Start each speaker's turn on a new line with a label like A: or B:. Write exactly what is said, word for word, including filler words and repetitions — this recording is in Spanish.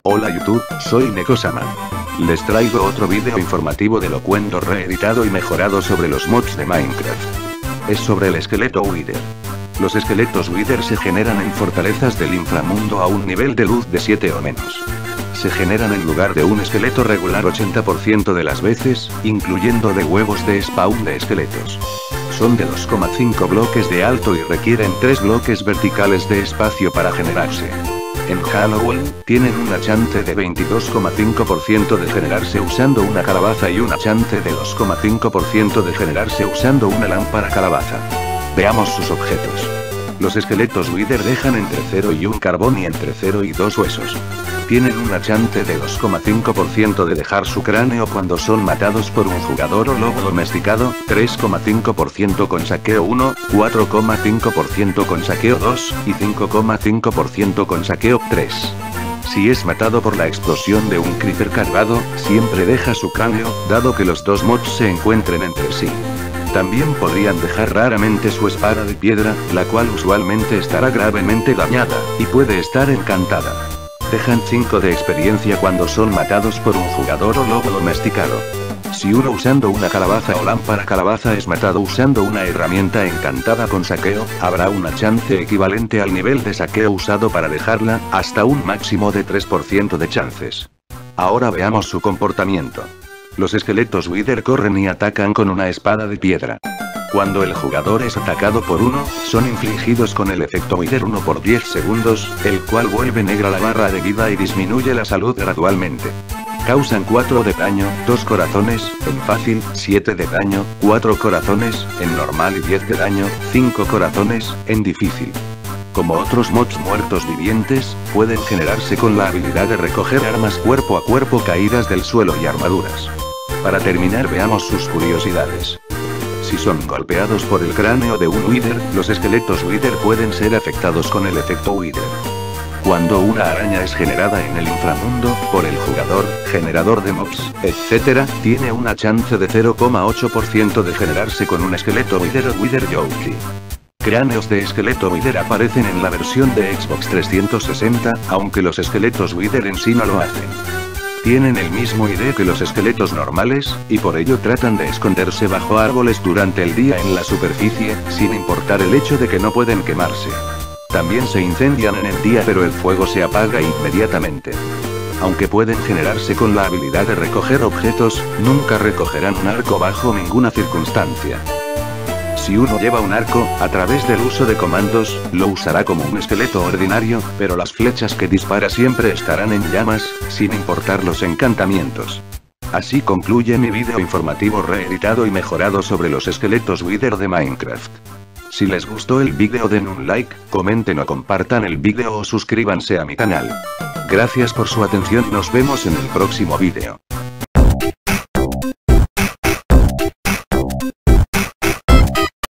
A: Hola YouTube, soy Neko-sama. Les traigo otro video informativo de Loquendo reeditado y mejorado sobre los mods de Minecraft. Es sobre el esqueleto Wither. Los esqueletos Wither se generan en fortalezas del inframundo a un nivel de luz de siete o menos. Se generan en lugar de un esqueleto regular ochenta por ciento de las veces, incluyendo de huevos de spawn de esqueletos. Son de dos coma cinco bloques de alto y requieren tres bloques verticales de espacio para generarse. En Halloween, tienen una chance de veintidós coma cinco por ciento de generarse usando una calabaza y una chance de dos coma cinco por ciento de generarse usando una lámpara calabaza. Veamos sus objetos. Los esqueletos Wither dejan entre cero y un carbón y entre cero y dos huesos. Tienen una chance de dos coma cinco por ciento de dejar su cráneo cuando son matados por un jugador o lobo domesticado, tres coma cinco por ciento con saqueo uno, cuatro coma cinco por ciento con saqueo dos, y cinco coma cinco por ciento con saqueo tres. Si es matado por la explosión de un creeper cargado, siempre deja su cráneo, dado que los dos mods se encuentren entre sí. También podrían dejar raramente su espada de piedra, la cual usualmente estará gravemente dañada, y puede estar encantada. Dejan cinco de experiencia cuando son matados por un jugador o lobo domesticado. Si uno usando una calabaza o lámpara calabaza es matado usando una herramienta encantada con saqueo, habrá una chance equivalente al nivel de saqueo usado para dejarla, hasta un máximo de tres por ciento de chances. Ahora veamos su comportamiento. Los esqueletos Wither corren y atacan con una espada de piedra. Cuando el jugador es atacado por uno, son infligidos con el efecto Wither uno por diez segundos, el cual vuelve negra la barra de vida y disminuye la salud gradualmente. Causan cuatro de daño, dos corazones, en fácil, siete de daño, cuatro corazones, en normal y diez de daño, cinco corazones, en difícil. Como otros mods muertos vivientes, pueden generarse con la habilidad de recoger armas cuerpo a cuerpo caídas del suelo y armaduras. Para terminar veamos sus curiosidades. Si son golpeados por el cráneo de un Wither, los esqueletos Wither pueden ser afectados con el efecto Wither. Cuando una araña es generada en el inframundo, por el jugador, generador de mobs, etcétera, tiene una chance de cero coma ocho por ciento de generarse con un esqueleto Wither o Wither Yoki. Cráneos de esqueleto Wither aparecen en la versión de Xbox trescientos sesenta, aunque los esqueletos Wither en sí no lo hacen. Tienen el mismo I D que los esqueletos normales, y por ello tratan de esconderse bajo árboles durante el día en la superficie, sin importar el hecho de que no pueden quemarse. También se incendian en el día pero el fuego se apaga inmediatamente. Aunque pueden generarse con la habilidad de recoger objetos, nunca recogerán un arco bajo ninguna circunstancia. Si uno lleva un arco, a través del uso de comandos, lo usará como un esqueleto ordinario, pero las flechas que dispara siempre estarán en llamas, sin importar los encantamientos. Así concluye mi video informativo reeditado y mejorado sobre los esqueletos Wither de Minecraft. Si les gustó el video den un like, comenten o compartan el video o suscríbanse a mi canal. Gracias por su atención, nos vemos en el próximo video.